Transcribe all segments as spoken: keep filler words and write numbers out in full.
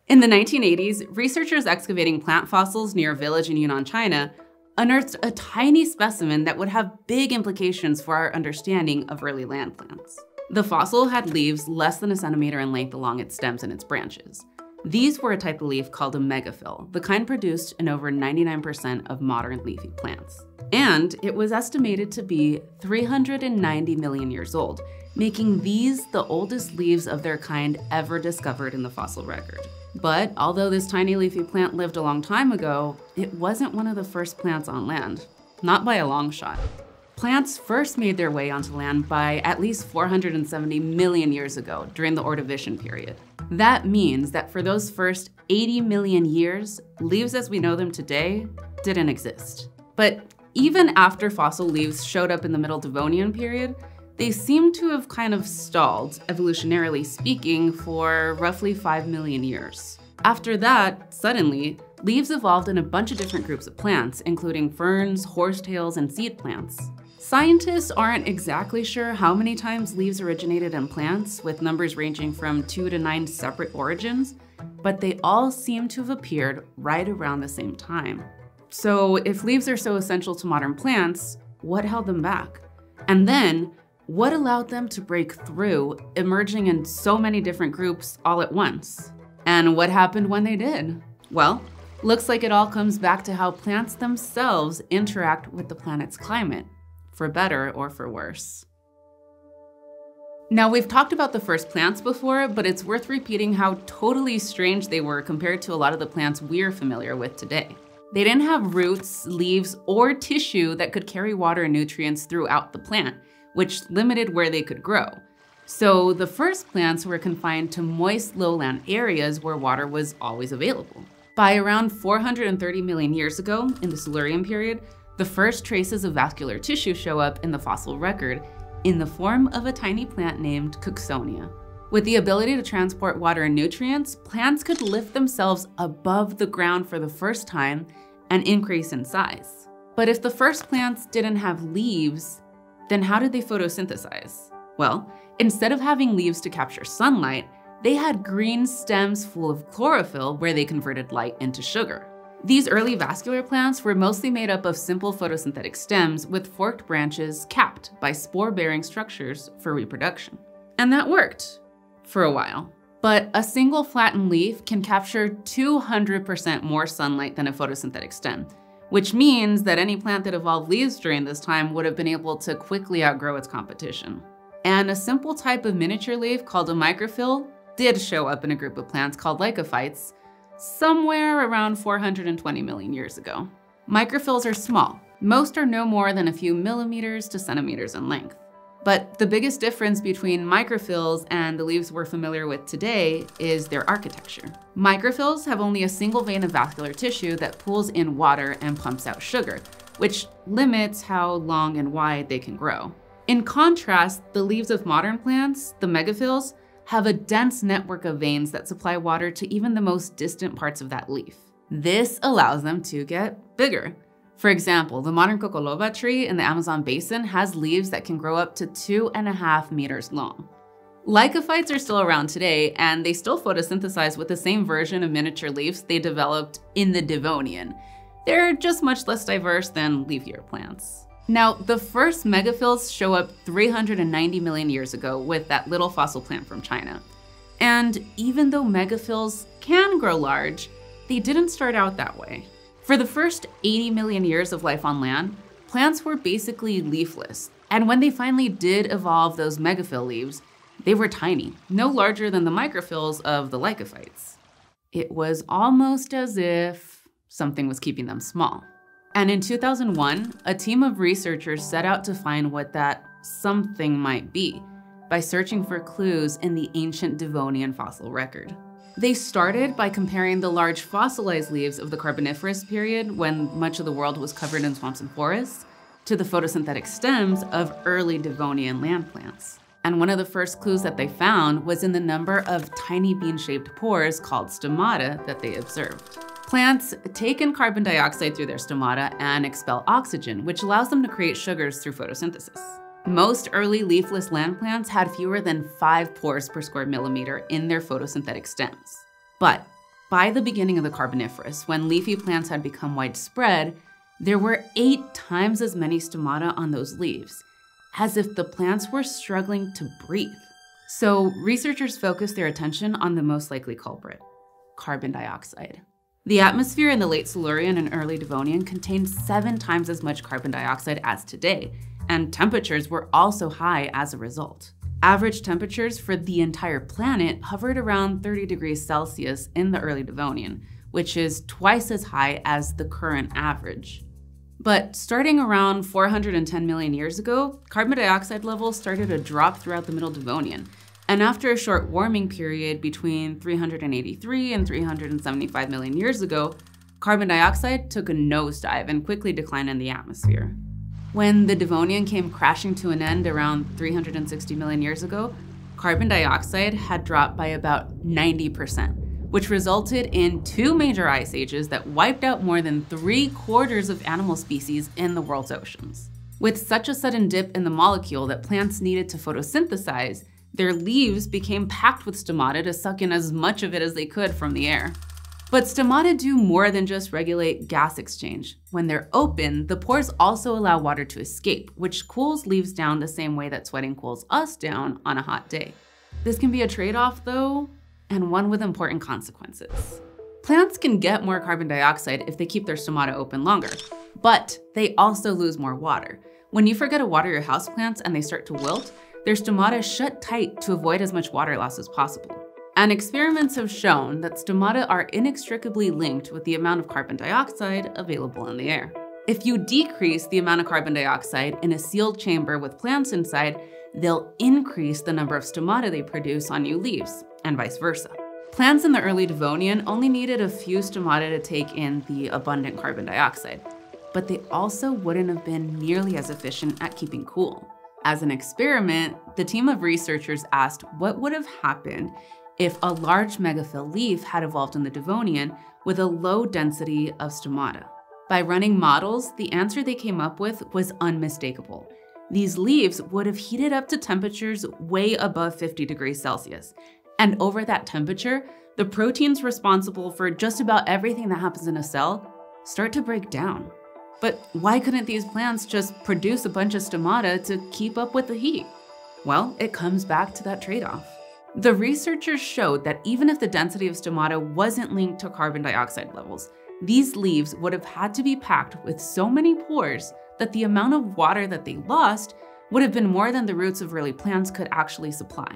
In the nineteen eighties, researchers excavating plant fossils near a village in Yunnan, China, unearthed a tiny specimen that would have big implications for our understanding of early land plants. The fossil had leaves less than a centimeter in length along its stems and its branches. These were a type of leaf called a megaphyll, the kind produced in over ninety-nine percent of modern leafy plants. And it was estimated to be three hundred ninety million years old, making these the oldest leaves of their kind ever discovered in the fossil record. But although this tiny leafy plant lived a long time ago, it wasn't one of the first plants on land, not by a long shot. Plants first made their way onto land by at least four hundred seventy million years ago during the Ordovician period. That means that for those first eighty million years, leaves as we know them today didn't exist. But even after fossil leaves showed up in the Middle Devonian period, they seem to have kind of stalled, evolutionarily speaking, for roughly five million years. After that, suddenly, leaves evolved in a bunch of different groups of plants, including ferns, horsetails, and seed plants. Scientists aren't exactly sure how many times leaves originated in plants, with numbers ranging from two to nine separate origins, but they all seem to have appeared right around the same time. So if leaves are so essential to modern plants, what held them back? And then, what allowed them to break through, emerging in so many different groups all at once? And what happened when they did? Well, looks like it all comes back to how plants themselves interact with the planet's climate, for better or for worse. Now, we've talked about the first plants before, but it's worth repeating how totally strange they were compared to a lot of the plants we're familiar with today. They didn't have roots, leaves, or tissue that could carry water and nutrients throughout the plant, which limited where they could grow. So the first plants were confined to moist lowland areas where water was always available. By around four hundred thirty million years ago, in the Silurian period, the first traces of vascular tissue show up in the fossil record in the form of a tiny plant named Cooksonia. With the ability to transport water and nutrients, plants could lift themselves above the ground for the first time and increase in size. But if the first plants didn't have leaves, then how did they photosynthesize? Well, instead of having leaves to capture sunlight, they had green stems full of chlorophyll where they converted light into sugar. These early vascular plants were mostly made up of simple photosynthetic stems with forked branches capped by spore-bearing structures for reproduction. And that worked for a while. But a single flattened leaf can capture two hundred percent more sunlight than a photosynthetic stem, which means that any plant that evolved leaves during this time would have been able to quickly outgrow its competition. And a simple type of miniature leaf called a microphyll did show up in a group of plants called lycophytes somewhere around four hundred twenty million years ago. Microphylls are small. Most are no more than a few millimeters to centimeters in length. But the biggest difference between microphylls and the leaves we're familiar with today is their architecture. Microphylls have only a single vein of vascular tissue that pulls in water and pumps out sugar, which limits how long and wide they can grow. In contrast, the leaves of modern plants, the megaphylls, have a dense network of veins that supply water to even the most distant parts of that leaf. This allows them to get bigger. For example, the modern cocoloba tree in the Amazon basin has leaves that can grow up to two and a half meters long. Lycophytes are still around today, and they still photosynthesize with the same version of miniature leaves they developed in the Devonian. They're just much less diverse than leafier plants. Now, the first megaphylls show up three hundred ninety million years ago with that little fossil plant from China. And even though megaphylls can grow large, they didn't start out that way. For the first eighty million years of life on land, plants were basically leafless. And when they finally did evolve those megaphyll leaves, they were tiny, no larger than the microphylls of the lycophytes. It was almost as if something was keeping them small. And in two thousand one, a team of researchers set out to find what that something might be by searching for clues in the ancient Devonian fossil record. They started by comparing the large fossilized leaves of the Carboniferous period, when much of the world was covered in swamps and forests, to the photosynthetic stems of early Devonian land plants. And one of the first clues that they found was in the number of tiny bean-shaped pores called stomata that they observed. Plants take in carbon dioxide through their stomata and expel oxygen, which allows them to create sugars through photosynthesis. Most early leafless land plants had fewer than five pores per square millimeter in their photosynthetic stems. But By the beginning of the Carboniferous, when leafy plants had become widespread, there were eight times as many stomata on those leaves, as if the plants were struggling to breathe. So researchers focused their attention on the most likely culprit, carbon dioxide. The atmosphere in the late Silurian and early Devonian contained seven times as much carbon dioxide as today, and temperatures were also high as a result. Average temperatures for the entire planet hovered around thirty degrees Celsius in the early Devonian, which is twice as high as the current average. But starting around four hundred ten million years ago, carbon dioxide levels started to drop throughout the Middle Devonian. And after a short warming period between three hundred eighty-three and three hundred seventy-five million years ago, carbon dioxide took a nosedive and quickly declined in the atmosphere. When the Devonian came crashing to an end around three hundred sixty million years ago, carbon dioxide had dropped by about ninety percent, which resulted in two major ice ages that wiped out more than three quarters of animal species in the world's oceans. With such a sudden dip in the molecule that plants needed to photosynthesize, their leaves became packed with stomata to suck in as much of it as they could from the air. But stomata do more than just regulate gas exchange. When they're open, the pores also allow water to escape, which cools leaves down the same way that sweating cools us down on a hot day. This can be a trade-off though, and one with important consequences. Plants can get more carbon dioxide if they keep their stomata open longer, but they also lose more water. When you forget to water your houseplants and they start to wilt, their stomata shut tight to avoid as much water loss as possible. And experiments have shown that stomata are inextricably linked with the amount of carbon dioxide available in the air. If you decrease the amount of carbon dioxide in a sealed chamber with plants inside, they'll increase the number of stomata they produce on new leaves, and vice versa. Plants in the early Devonian only needed a few stomata to take in the abundant carbon dioxide, but they also wouldn't have been nearly as efficient at keeping cool. As an experiment, the team of researchers asked what would have happened if a large megaphyll leaf had evolved in the Devonian with a low density of stomata. By running models, the answer they came up with was unmistakable. These leaves would have heated up to temperatures way above fifty degrees Celsius. And over that temperature, the proteins responsible for just about everything that happens in a cell start to break down. But why couldn't these plants just produce a bunch of stomata to keep up with the heat? Well, it comes back to that trade-off. The researchers showed that even if the density of stomata wasn't linked to carbon dioxide levels, these leaves would have had to be packed with so many pores that the amount of water that they lost would have been more than the roots of early plants could actually supply.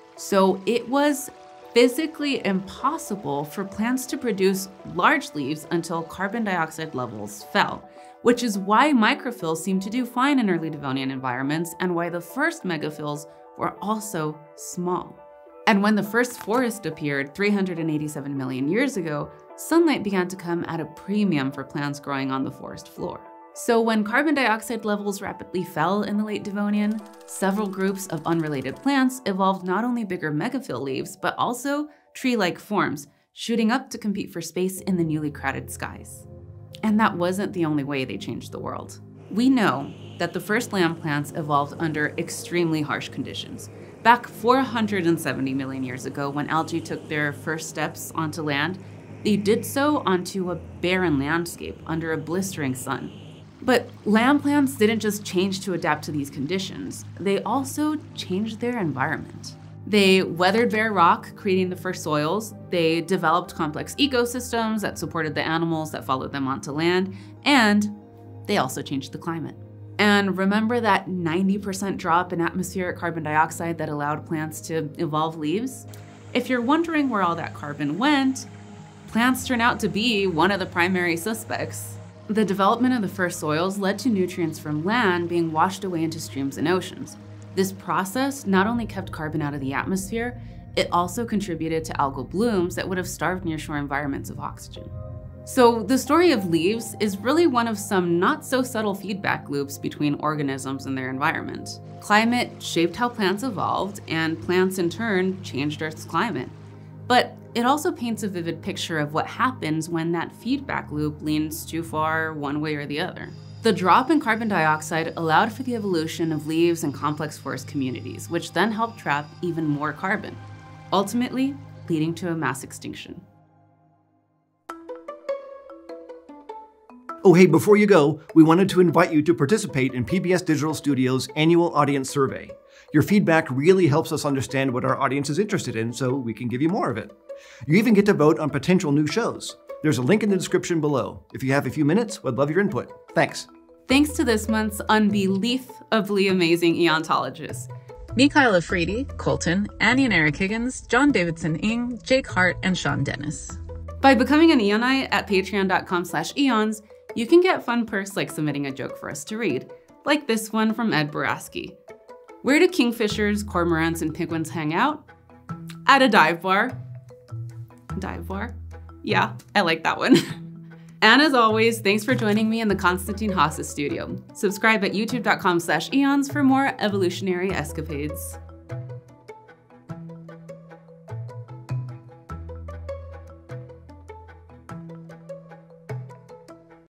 So it was physically impossible for plants to produce large leaves until carbon dioxide levels fell, which is why microphylls seem to do fine in early Devonian environments and why the first megaphylls were also small. And when the first forest appeared three hundred eighty-seven million years ago, sunlight began to come at a premium for plants growing on the forest floor. So when carbon dioxide levels rapidly fell in the late Devonian, several groups of unrelated plants evolved not only bigger megaphyll leaves, but also tree-like forms, shooting up to compete for space in the newly crowded skies. And that wasn't the only way they changed the world. We know that the first land plants evolved under extremely harsh conditions. Back four hundred seventy million years ago, when algae took their first steps onto land, they did so onto a barren landscape under a blistering sun. But land plants didn't just change to adapt to these conditions, they also changed their environment. They weathered bare rock, creating the first soils. They developed complex ecosystems that supported the animals that followed them onto land, and they also changed the climate. And remember that ninety percent drop in atmospheric carbon dioxide that allowed plants to evolve leaves? If you're wondering where all that carbon went, plants turn out to be one of the primary suspects. The development of the first soils led to nutrients from land being washed away into streams and oceans. This process not only kept carbon out of the atmosphere, it also contributed to algal blooms that would have starved nearshore environments of oxygen. So the story of leaves is really one of some not so subtle feedback loops between organisms and their environment. Climate shaped how plants evolved, and plants in turn changed Earth's climate. But it also paints a vivid picture of what happens when that feedback loop leans too far one way or the other. The drop in carbon dioxide allowed for the evolution of leaves and complex forest communities, which then helped trap even more carbon, ultimately leading to a mass extinction. Oh, hey, before you go, we wanted to invite you to participate in P B S Digital Studios' annual audience survey. Your feedback really helps us understand what our audience is interested in, so we can give you more of it. You even get to vote on potential new shows. There's a link in the description below. If you have a few minutes, we'd love your input. Thanks. Thanks to this month's unbelievably amazing eontologists. Mikaela Fridi, Colton, Annie and Eric Higgins, John Davidson Ing, Jake Hart, and Sean Dennis. By becoming an Eonite at patreon.com slash eons, you can get fun perks like submitting a joke for us to read, like this one from Ed Boraski. Where do kingfishers, cormorants, and penguins hang out? At a dive bar. Dive bar? Yeah, I like that one. And as always, thanks for joining me in the Konstantin Haase studio. Subscribe at youtube.com slash eons for more evolutionary escapades.